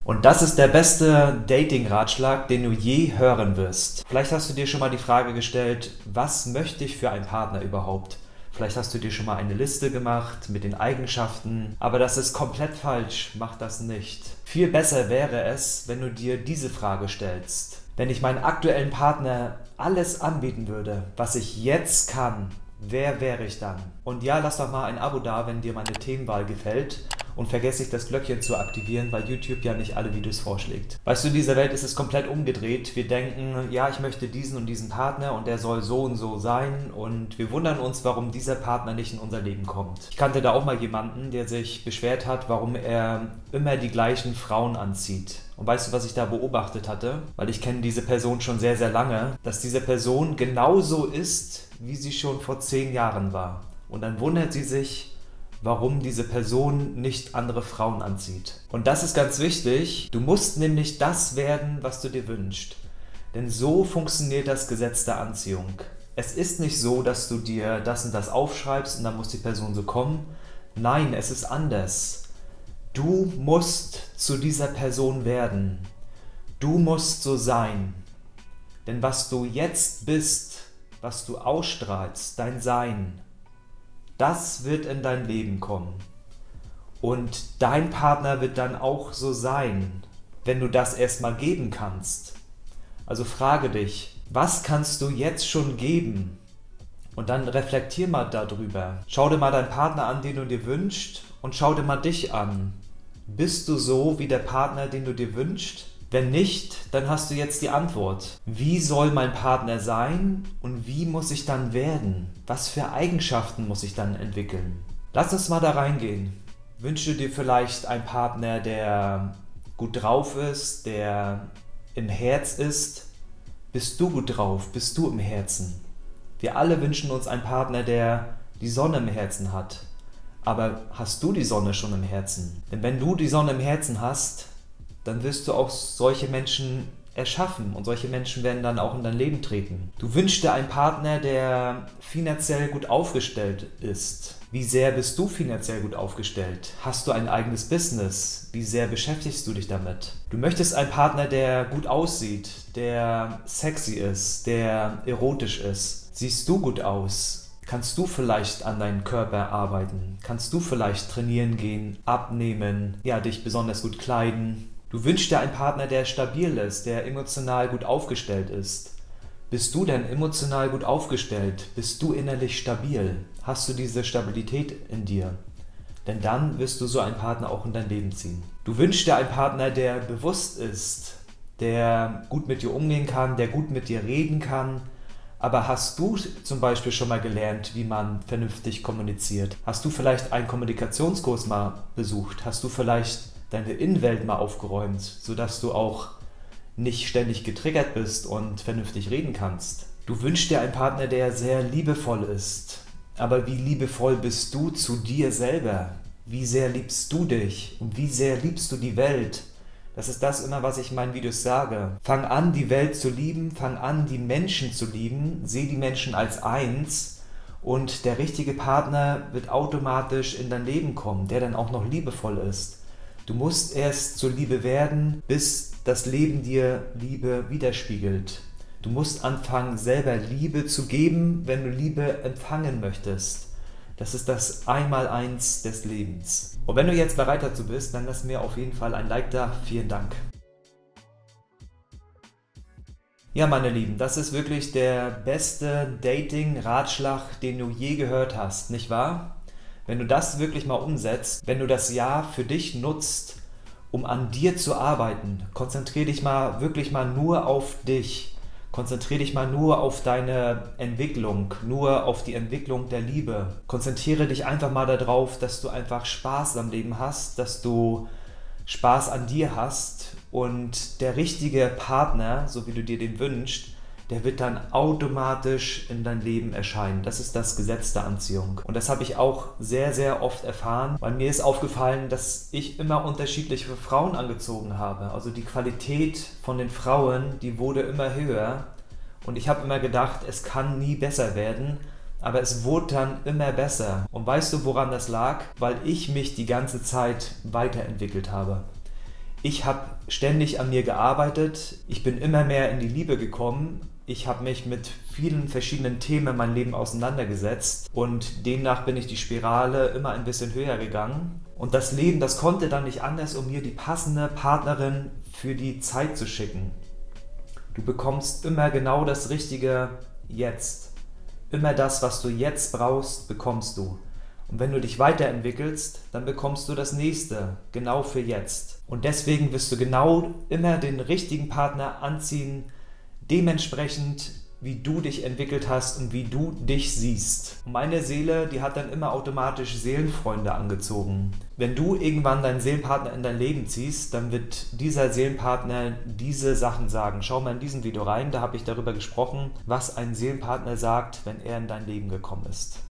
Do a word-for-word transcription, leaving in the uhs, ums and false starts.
Und das ist der beste Dating-Ratschlag, den du je hören wirst. Vielleicht hast du dir schon mal die Frage gestellt, was möchte ich für einen Partner überhaupt? Vielleicht hast du dir schon mal eine Liste gemacht mit den Eigenschaften, aber das ist komplett falsch, mach das nicht. Viel besser wäre es, wenn du dir diese Frage stellst. Wenn ich meinen aktuellen Partner alles anbieten würde, was ich jetzt kann, wer wäre ich dann? Und ja, lass doch mal ein Abo da, wenn dir meine Themenwahl gefällt. Und vergesse nicht, das Glöckchen zu aktivieren, weil YouTube ja nicht alle Videos vorschlägt. Weißt du, in dieser Welt ist es komplett umgedreht. Wir denken, ja, ich möchte diesen und diesen Partner und der soll so und so sein. Und wir wundern uns, warum dieser Partner nicht in unser Leben kommt. Ich kannte da auch mal jemanden, der sich beschwert hat, warum er immer die gleichen Frauen anzieht. Und weißt du, was ich da beobachtet hatte? Weil ich kenne diese Person schon sehr, sehr lange, dass diese Person genauso ist, wie sie schon vor zehn Jahren war. Und dann wundert sie sich, warum diese Person nicht andere Frauen anzieht. Und das ist ganz wichtig. Du musst nämlich das werden, was du dir wünschst. Denn so funktioniert das Gesetz der Anziehung. Es ist nicht so, dass du dir das und das aufschreibst und dann muss die Person so kommen. Nein, es ist anders. Du musst zu dieser Person werden. Du musst so sein. Denn was du jetzt bist, was du ausstrahlst, dein Sein, das wird in dein Leben kommen. Und dein Partner wird dann auch so sein, wenn du das erstmal geben kannst. Also frage dich, was kannst du jetzt schon geben? Und dann reflektier mal darüber. Schau dir mal deinen Partner an, den du dir wünschst, und schau dir mal dich an. Bist du so wie der Partner, den du dir wünschst? Wenn nicht, dann hast du jetzt die Antwort. Wie soll mein Partner sein und wie muss ich dann werden? Was für Eigenschaften muss ich dann entwickeln? Lass uns mal da reingehen. Wünschst du dir vielleicht einen Partner, der gut drauf ist, der im Herz ist? Bist du gut drauf? Bist du im Herzen? Wir alle wünschen uns einen Partner, der die Sonne im Herzen hat. Aber hast du die Sonne schon im Herzen? Denn wenn du die Sonne im Herzen hast, dann wirst du auch solche Menschen erschaffen und solche Menschen werden dann auch in dein Leben treten. Du wünschst dir einen Partner, der finanziell gut aufgestellt ist. Wie sehr bist du finanziell gut aufgestellt? Hast du ein eigenes Business? Wie sehr beschäftigst du dich damit? Du möchtest einen Partner, der gut aussieht, der sexy ist, der erotisch ist. Siehst du gut aus? Kannst du vielleicht an deinem Körper arbeiten? Kannst du vielleicht trainieren gehen, abnehmen, ja, dich besonders gut kleiden? Du wünschst dir einen Partner, der stabil ist, der emotional gut aufgestellt ist. Bist du denn emotional gut aufgestellt? Bist du innerlich stabil? Hast du diese Stabilität in dir? Denn dann wirst du so einen Partner auch in dein Leben ziehen. Du wünschst dir einen Partner, der bewusst ist, der gut mit dir umgehen kann, der gut mit dir reden kann. Aber hast du zum Beispiel schon mal gelernt, wie man vernünftig kommuniziert? Hast du vielleicht einen Kommunikationskurs mal besucht? Hast du vielleicht deine Innenwelt mal aufgeräumt, sodass du auch nicht ständig getriggert bist und vernünftig reden kannst? Du wünschst dir einen Partner, der sehr liebevoll ist. Aber wie liebevoll bist du zu dir selber? Wie sehr liebst du dich? Und wie sehr liebst du die Welt? Das ist das immer, was ich in meinen Videos sage. Fang an, die Welt zu lieben, fang an, die Menschen zu lieben, sieh die Menschen als eins und der richtige Partner wird automatisch in dein Leben kommen, der dann auch noch liebevoll ist. Du musst erst zur Liebe werden, bis das Leben dir Liebe widerspiegelt. Du musst anfangen, selber Liebe zu geben, wenn du Liebe empfangen möchtest. Das ist das Einmaleins des Lebens. Und wenn du jetzt bereit dazu bist, dann lass mir auf jeden Fall ein Like da. Vielen Dank. Ja, meine Lieben, das ist wirklich der beste Dating-Ratschlag, den du je gehört hast, nicht wahr? Wenn du das wirklich mal umsetzt, wenn du das Jahr für dich nutzt, um an dir zu arbeiten, konzentriere dich mal wirklich mal nur auf dich. Konzentriere dich mal nur auf deine Entwicklung, nur auf die Entwicklung der Liebe. Konzentriere dich einfach mal darauf, dass du einfach Spaß am Leben hast, dass du Spaß an dir hast und der richtige Partner, so wie du dir den wünschst, der wird dann automatisch in dein Leben erscheinen. Das ist das Gesetz der Anziehung. Und das habe ich auch sehr, sehr oft erfahren, weil mir ist aufgefallen, dass ich immer unterschiedliche Frauen angezogen habe. Also die Qualität von den Frauen, die wurde immer höher. Und ich habe immer gedacht, es kann nie besser werden. Aber es wurde dann immer besser. Und weißt du, woran das lag? Weil ich mich die ganze Zeit weiterentwickelt habe. Ich habe ständig an mir gearbeitet, ich bin immer mehr in die Liebe gekommen, ich habe mich mit vielen verschiedenen Themen in meinem Leben auseinandergesetzt und demnach bin ich die Spirale immer ein bisschen höher gegangen. Und das Leben, das konnte dann nicht anders, um mir die passende Partnerin für die Zeit zu schicken. Du bekommst immer genau das Richtige jetzt. Immer das, was du jetzt brauchst, bekommst du. Und wenn du dich weiterentwickelst, dann bekommst du das Nächste, genau für jetzt. Und deswegen wirst du genau immer den richtigen Partner anziehen, dementsprechend, wie du dich entwickelt hast und wie du dich siehst. Und meine Seele, die hat dann immer automatisch Seelenfreunde angezogen. Wenn du irgendwann deinen Seelenpartner in dein Leben ziehst, dann wird dieser Seelenpartner diese Sachen sagen. Schau mal in diesem Video rein, da habe ich darüber gesprochen, was ein Seelenpartner sagt, wenn er in dein Leben gekommen ist.